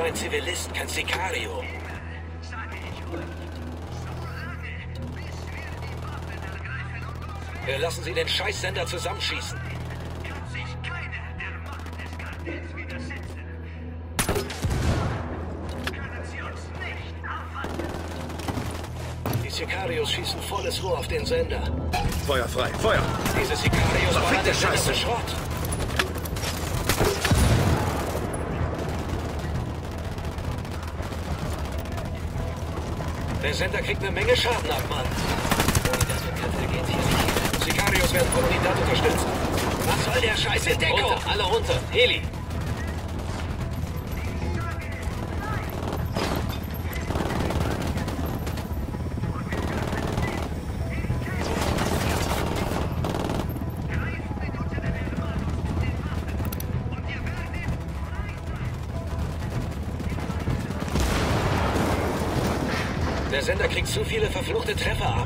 war ein Zivilist, kein Sicario. Wir lassen Sie den Scheißsender zusammenschießen. Die Sicarios schießen volles Rohr auf den Sender. Feuer frei, Feuer! Diese Sicarios waren der Scheiße! Schrott. Der Sender kriegt eine Menge Schaden ab, Mann. Sicarios werden von Unidad unterstützt. Was soll der Scheiß? In Deckung! Runter, alle runter! Heli! Der Sender kriegt zu viele verfluchte Treffer ab.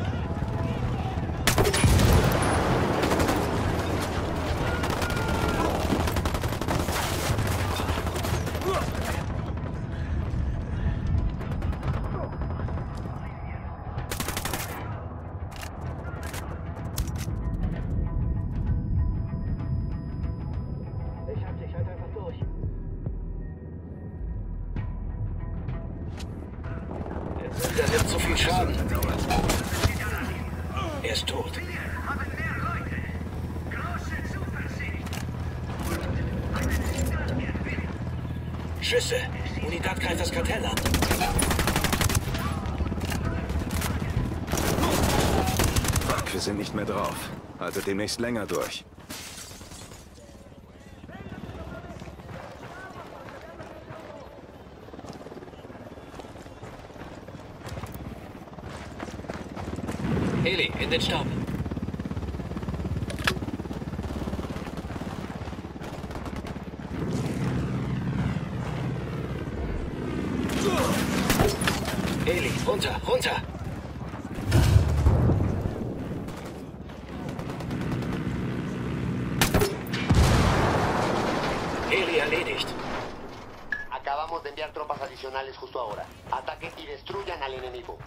Ich hab dich, halt einfach durch. Der nimmt zu viel Schaden. Er ist tot. Schüsse! Unidad greift das Kartell an. Fuck, wir sind nicht mehr drauf. Also demnächst länger durch. Heli, in den Staub. Heli, runter, runter! Heli erledigt. Acabamos de enviar tropas adicionales justo ahora. Ataquen y destruyan al enemigo.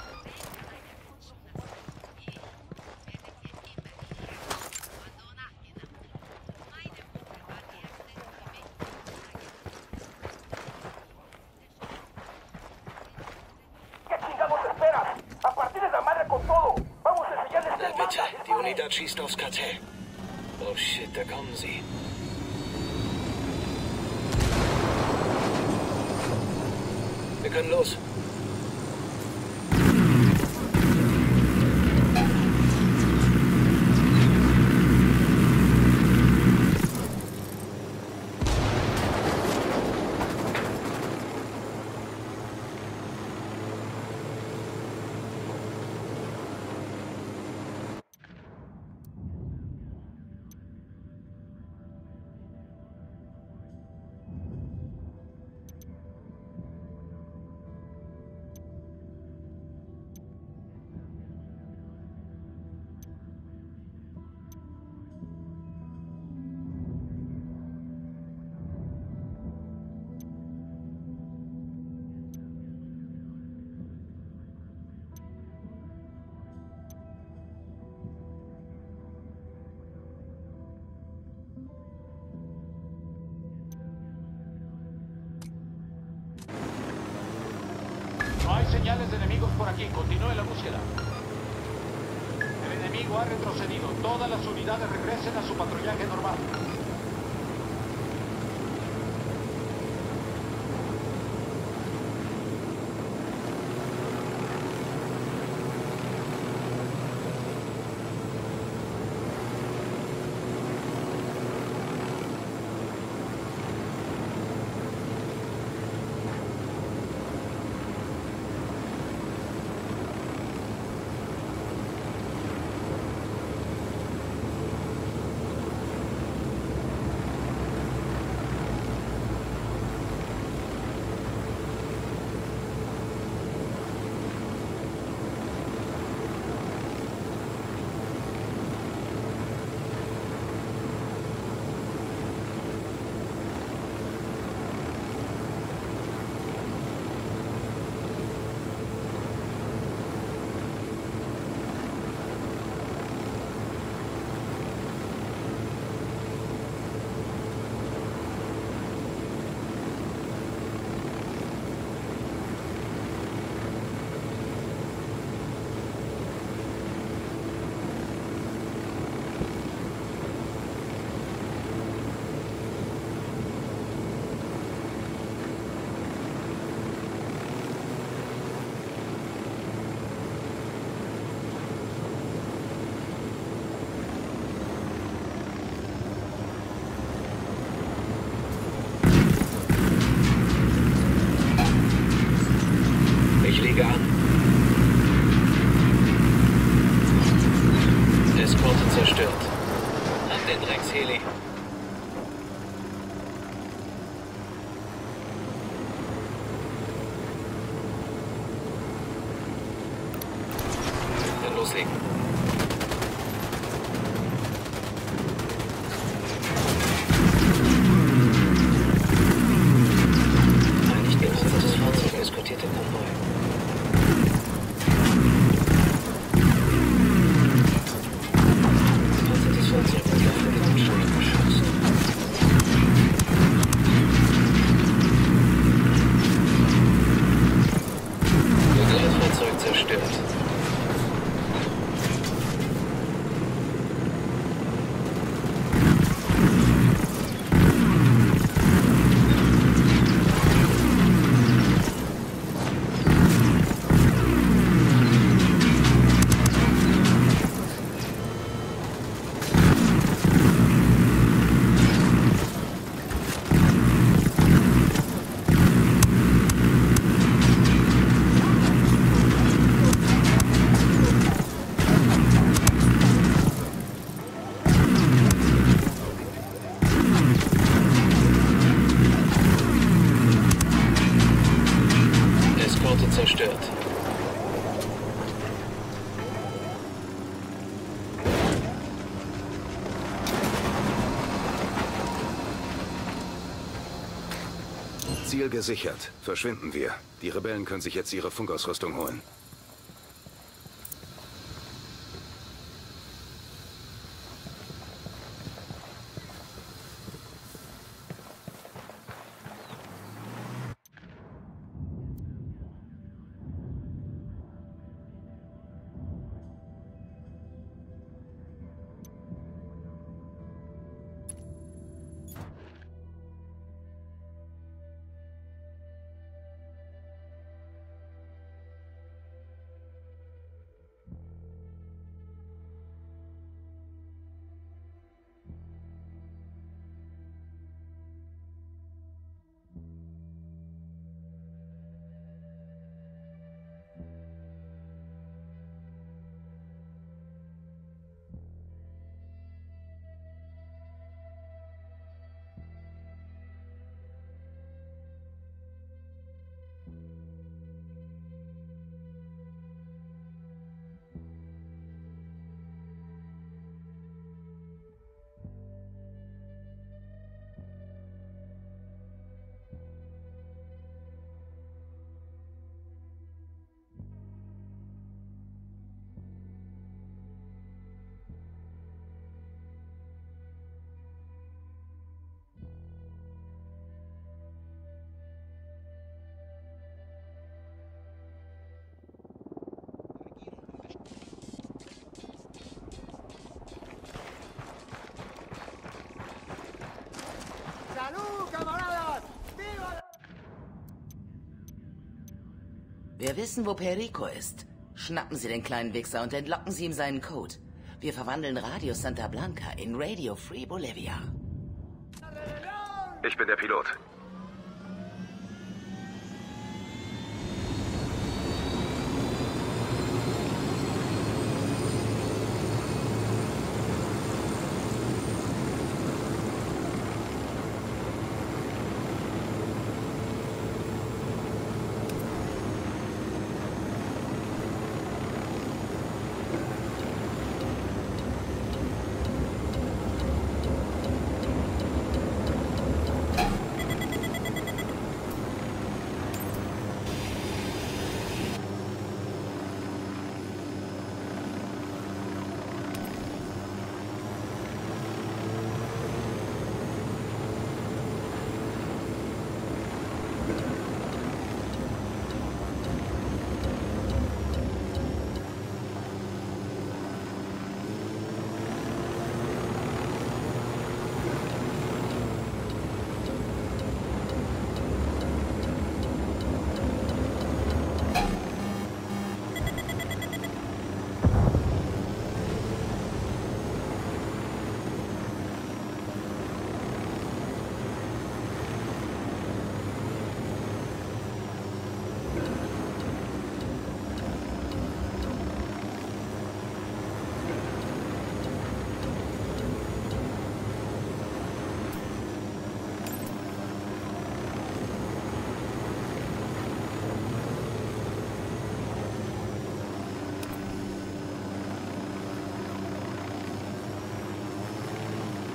Bitte, die Unidad schießt aufs Kartell. Oh shit, da kommen sie. Wir können los. No hay señales de enemigos por aquí. Continúe la búsqueda. El enemigo ha retrocedido. Todas las unidades regresen a su patrullaje normal. Eskorte zerstört. An den Drecksheli. Dann loslegen. Ein nicht gepanzertes Fahrzeug eskortiert den Konvoi. Begleitfahrzeug zerstört. Eskorte zerstört. Ziel gesichert. Verschwinden wir. Die Rebellen können sich jetzt ihre Funkausrüstung holen. Wir wissen, wo Perico ist. Schnappen Sie den kleinen Wichser und entlocken Sie ihm seinen Code. Wir verwandeln Radio Santa Blanca in Radio Free Bolivia. Ich bin der Pilot.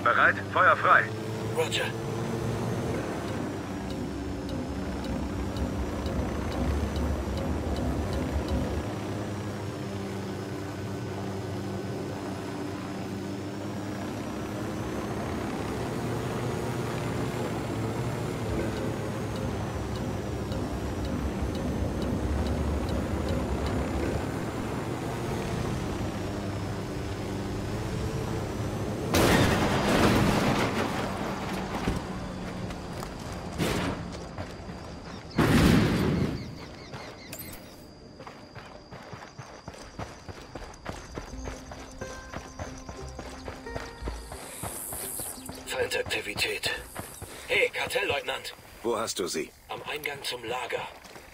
Bereit? Feuer frei. Roger. Feindaktivität. Hey, Kartellleutnant. Wo hast du sie? Am Eingang zum Lager.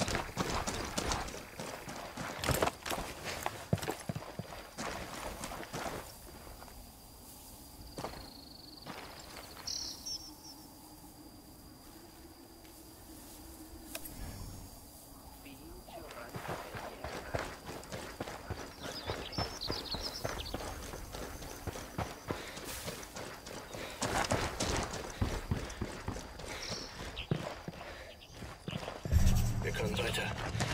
Wir können weiter.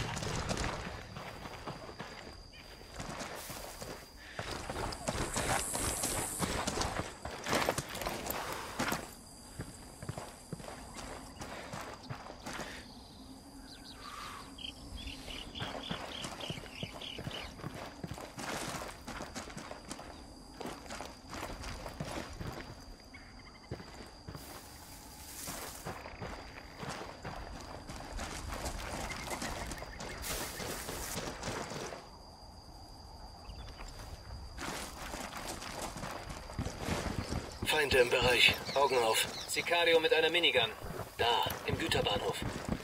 Feinde im Bereich. Augen auf. Sicario mit einer Minigun. Da, im Güterbahnhof.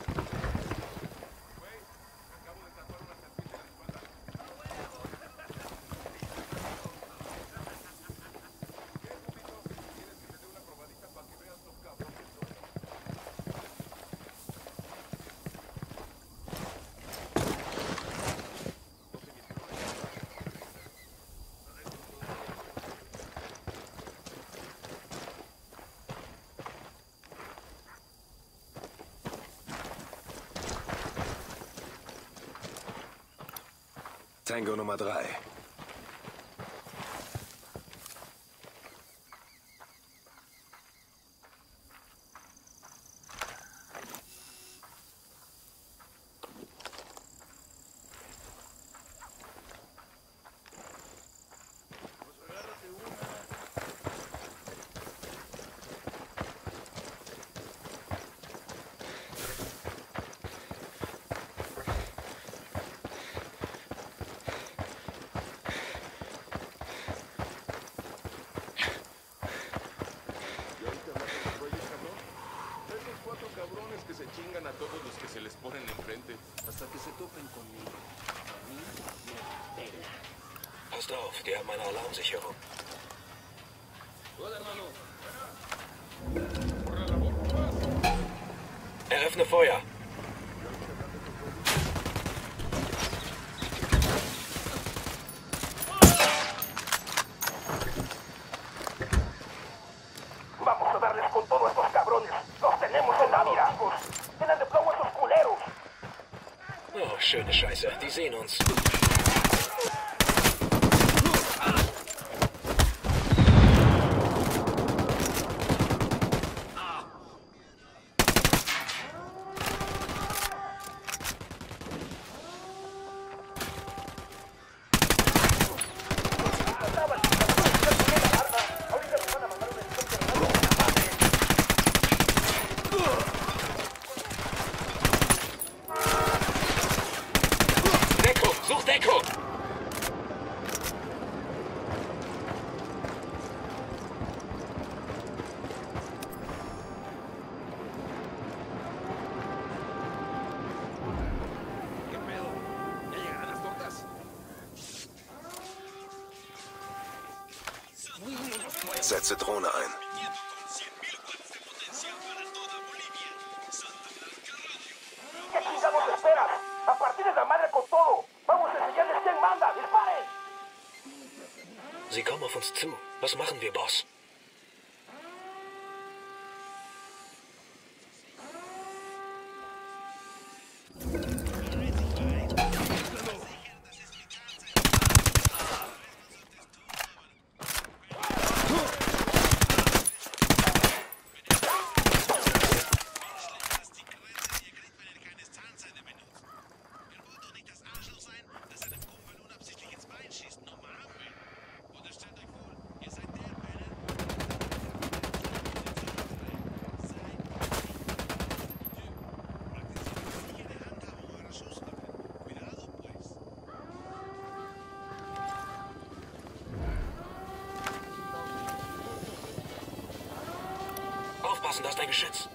Tango Nummer 3. Chingan a todos los que se les ponen enfrente hasta que se topen conmigo. A mí me pela. Passt auf, die haben eine Alarmsicherung. Eröffne Feuer. Vamos a darles con todo a estos cabrones. Los tenemos en la mira. Tienen de plomo esos culeros. Oh, schöne Scheiße. Die sehen uns. Such Deckung! ¿Qué pedo? ¿Ya llegarán las tortas? Setze Drohne ein. ¿Qué chingados esperas? A partir de la madre con todo. Vamos a enseñarles quién manda. ¡Disparen! Sie kommen auf uns zu. Was machen wir, Boss? Aufpassen, da ist ein Geschütz.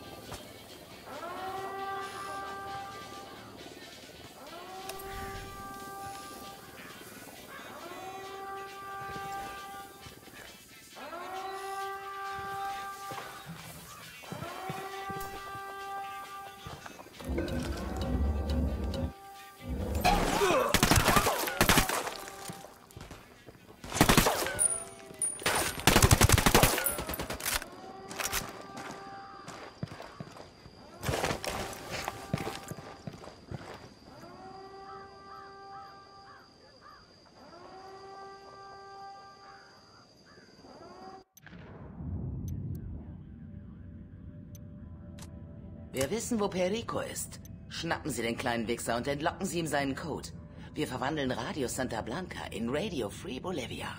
Wir wissen, wo Perico ist. Schnappen Sie den kleinen Wichser und entlocken Sie ihm seinen Code. Wir verwandeln Radio Santa Blanca in Radio Free Bolivia.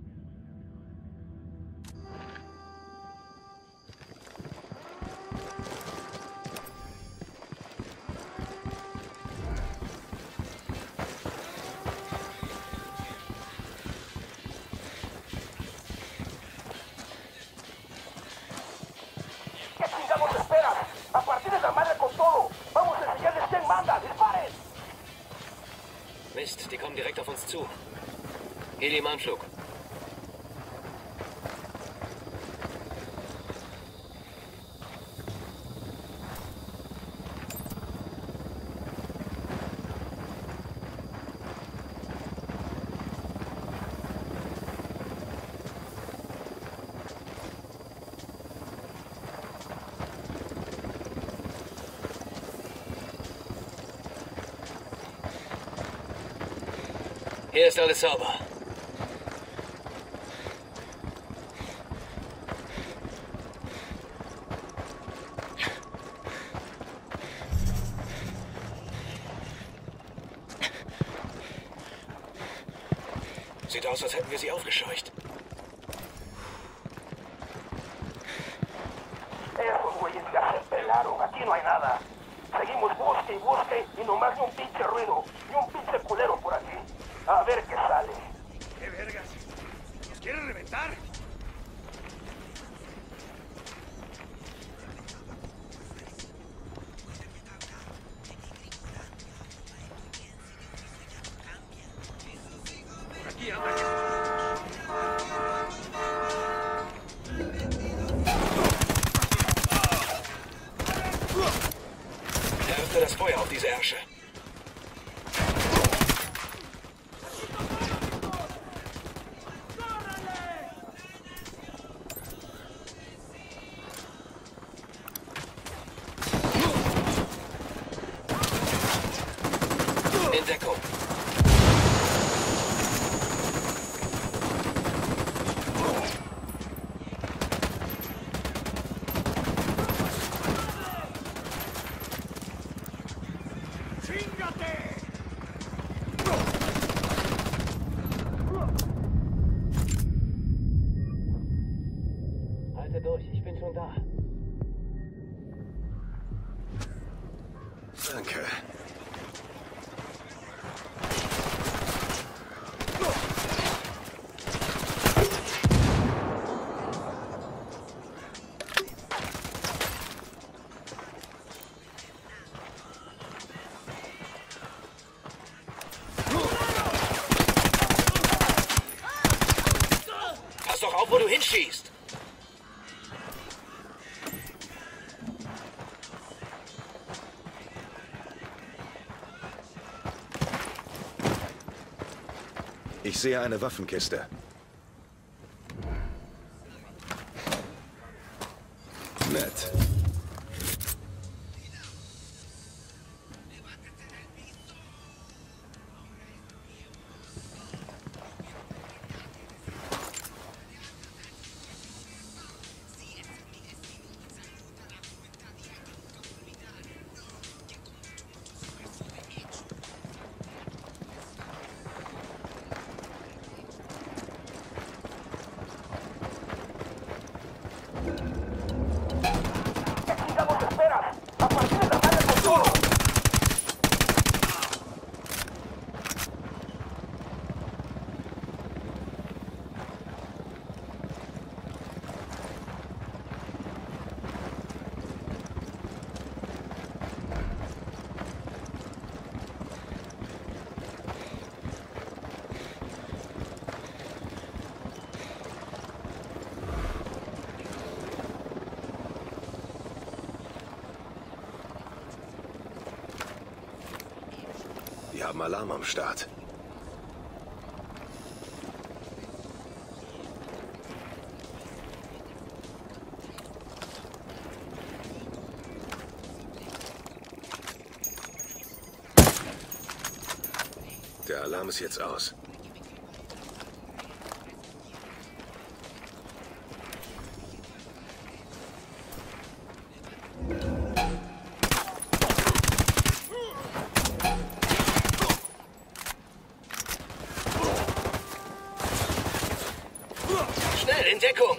¿Qué chingados esperas? ¡A partir de la madre con todo! ¡Vamos a enseñarles quién manda! ¡Disparen! Mist, die kommen direkt auf uns zu. Heli im Anflug. Hier ist alles sauber. Sieht aus, als hätten wir sie aufgescheucht. Esos güeyes ya se pelaron. Aquí no hay nada. Seguimos bosque y bosque y nomás ni un pinche ruido. Ni un pinche culero por aquí. A ver qué sale. ¿Qué vergas? ¿Nos quieren reventar? Por aquí anda que... Eröffne das Feuer auf diese Ärsche. In Deckung. Halte durch, ich bin schon da. Danke. Pass doch auf, wo du hinschießt. Ich sehe eine Waffenkiste. Nett. haben Alarm am Start. Der Alarm ist jetzt aus. Schnell, in Deckung!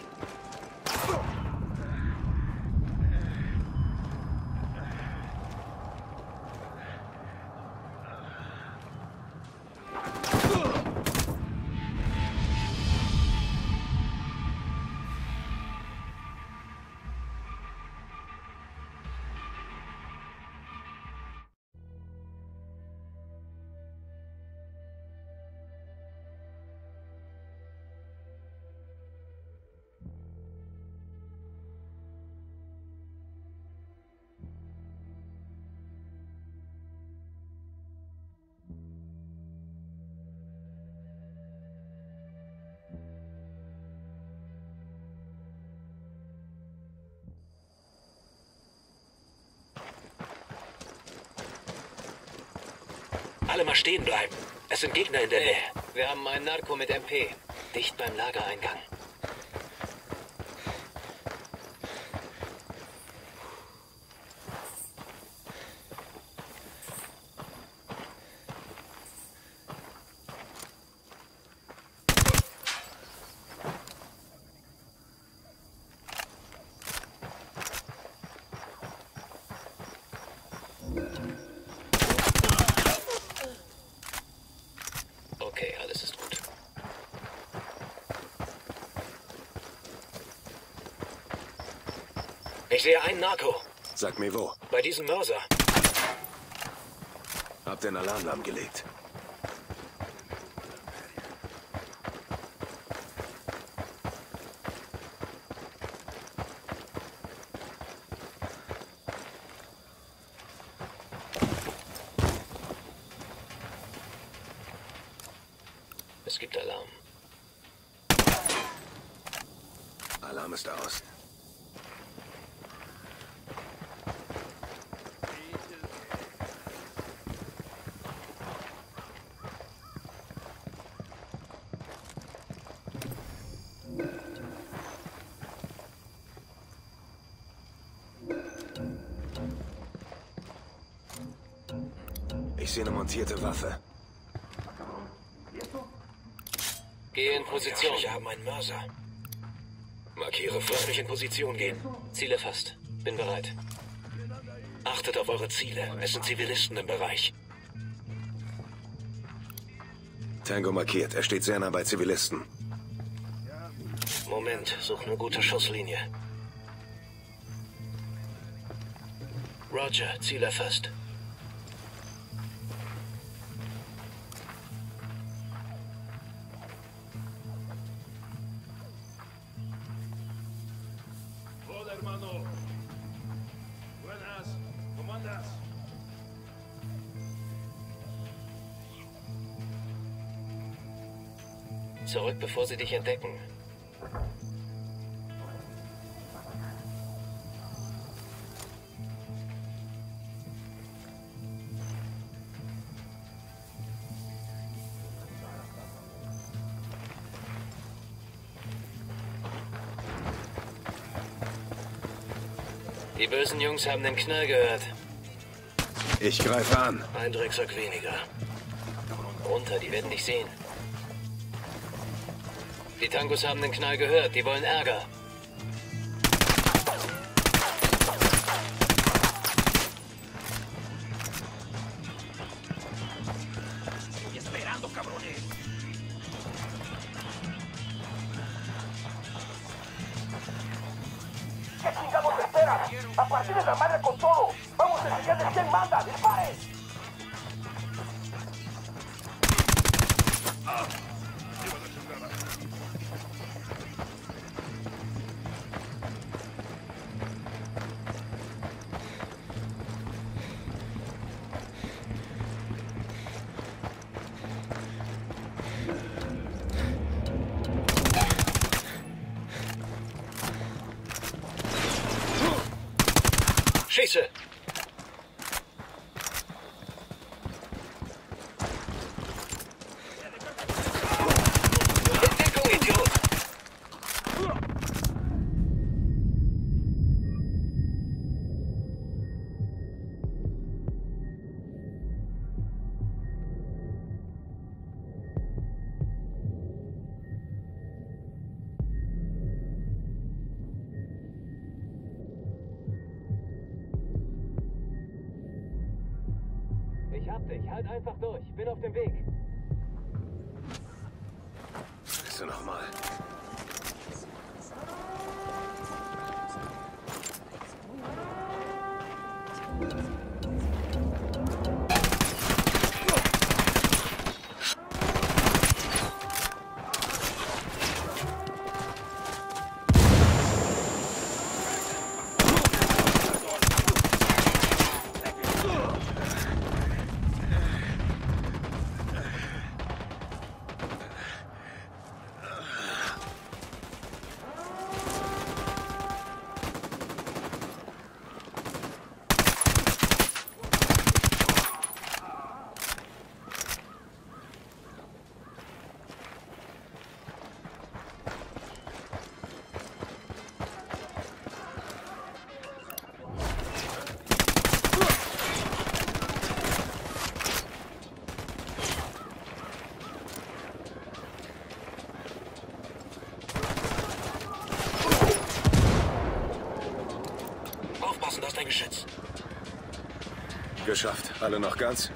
Alle mal stehen bleiben. Es sind Gegner in der Nähe. Wir haben einen Narco mit MP. Dicht beim Lagereingang. Okay, alles ist gut. Ich sehe einen Narco. Sag mir wo. Bei diesem Mörser. Hab den Alarm lahmgelegt. Es gibt Alarm. Alarm ist aus. Ich sehe eine montierte Waffe. Gehe in Position. Wir haben einen Mörser. Markiere, lass mich in Position gehen. Ziel erfasst. Bin bereit. Achtet auf eure Ziele. Es sind Zivilisten im Bereich. Tango markiert. Er steht sehr nah bei Zivilisten. Moment, such eine gute Schusslinie. Roger, Ziel erfasst. Hola, hermano. Buenas. ¿Cómo andas? Zurück, bevor sie dich entdecken. Die bösen Jungs haben den Knall gehört. Ich greife an. Ein Drecksack weniger. Runter, die werden dich sehen. Die Tangos haben den Knall gehört, die wollen Ärger. Esperando, cabrones. ¿Qué chingados esperas? A partir de la madre con todo. Vamos a enseñarles quién manda. ¡Disparen! Schieße! In Deckung, Idiot! Ich hab dich. Halt einfach durch. Bin auf dem Weg. Scheiße nochmal. Aufpassen, das ist ein Geschütz. Geschafft. Alle noch ganz?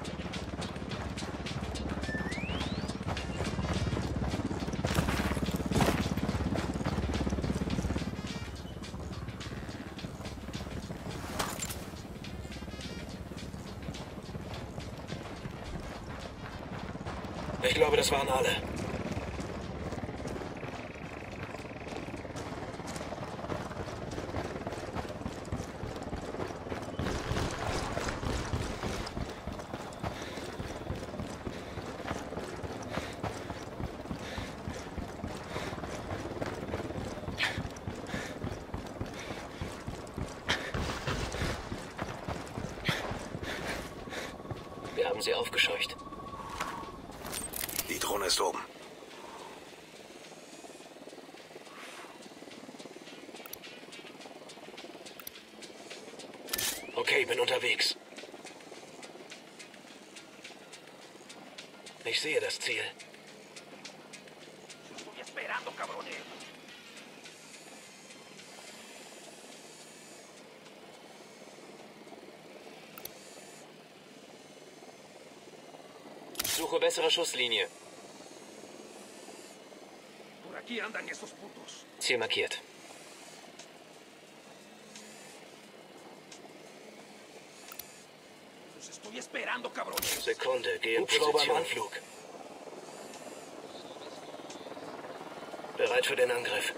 Ich glaube, das waren alle. Wir haben sie aufgescheucht. Die Drohne ist oben. Okay, bin unterwegs. Ich sehe das Ziel. Estoy esperando, cabrones. Suche bessere Schusslinie. Por aquí andan esos putos. Ziel markiert. Los estoy esperando, cabrones. Sekunde, gehe in Hubschrauber im Position. Anflug. Bereit für den Angriff.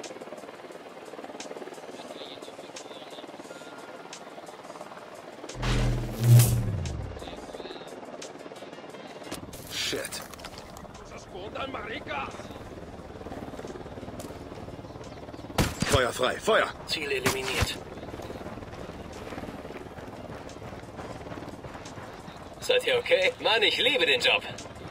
Shit. ¡Los escondan, maricas! Feuer frei. Feuer! Ziel eliminiert. Seid ihr okay? Mann, ich liebe den Job.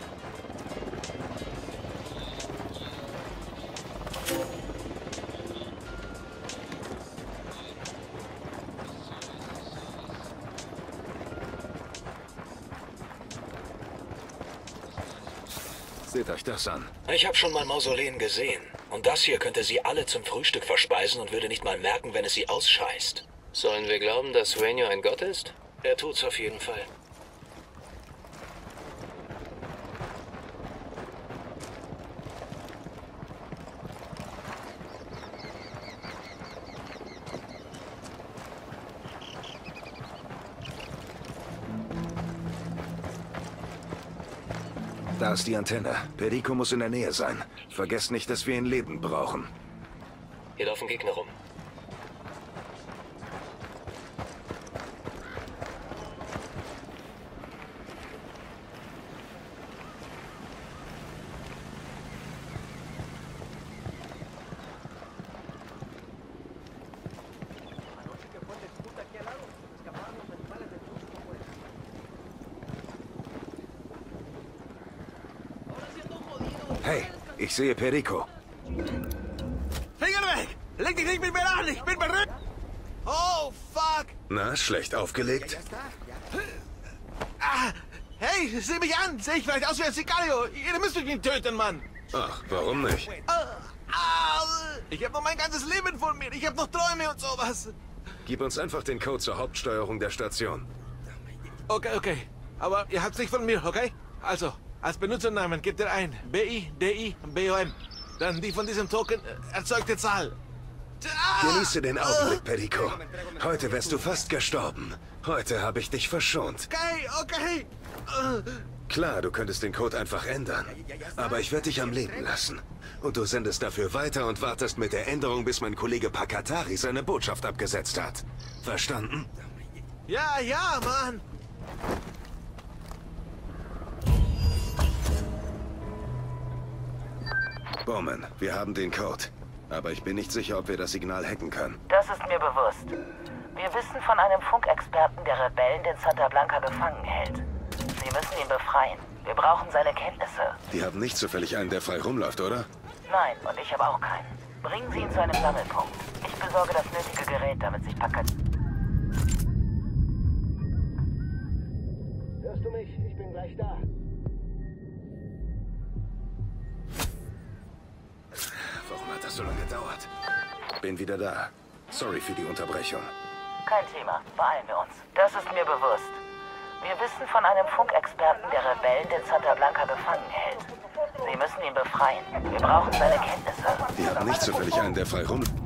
Seht euch das an. Ich habe schon mal Mausoleen gesehen. Und das hier könnte sie alle zum Frühstück verspeisen und würde nicht mal merken, wenn es sie ausscheißt. Sollen wir glauben, dass Sueño ein Gott ist? Er tut's auf jeden Fall. Da ist die Antenne. Perico muss in der Nähe sein. Vergesst nicht, dass wir ihn lebend brauchen. Hier laufen Gegner rum. Anoche que fue el puta aquí al lado. Hey, ich sehe Perico. Finger weg! Leg dich nicht mit mir an! Ich bin berührt! Oh, fuck! Na, schlecht aufgelegt? Ah, hey, sieh mich an! Sehe ich vielleicht aus wie ein Sicario? Ihr müsst mich nicht töten, Mann! Ach, warum nicht? Ich habe noch mein ganzes Leben vor mir. Ich habe noch Träume und sowas. Gib uns einfach den Code zur Hauptsteuerung der Station. Okay. Aber ihr habt's nicht von mir, okay? Also, als Benutzernamen gebt ihr ein BIDIBOM. Dann die von diesem Token erzeugte Zahl. Genieße den Augenblick, Perico. Heute wärst du fast gestorben. Heute habe ich dich verschont. Okay. Klar, du könntest den Code einfach ändern. Aber ich werde dich am Leben lassen. Und du sendest dafür weiter und wartest mit der Änderung, bis mein Kollege Pakatari seine Botschaft abgesetzt hat. Verstanden? Ja, Mann. Bowman, wir haben den Code. Aber ich bin nicht sicher, ob wir das Signal hacken können. Das ist mir bewusst. Wir wissen von einem Funkexperten, der Rebellen den Santa Blanca gefangen hält. Sie müssen ihn befreien. Wir brauchen seine Kenntnisse. Die haben nicht zufällig einen, der frei rumläuft, oder? Nein, und ich habe auch keinen. Bringen Sie ihn zu einem Sammelpunkt. Ich besorge das nötige Gerät, damit sich Pakatari... Hörst du mich? Ich bin gleich da. Warum hat das so lange gedauert? Bin wieder da. Sorry für die Unterbrechung. Kein Thema. Beeilen wir uns. Das ist mir bewusst. Wir wissen von einem Funkexperten, der Rebellen den Santa Blanca gefangen hält. Sie müssen ihn befreien. Wir brauchen seine Kenntnisse. Die haben nicht zufällig einen, der frei rum...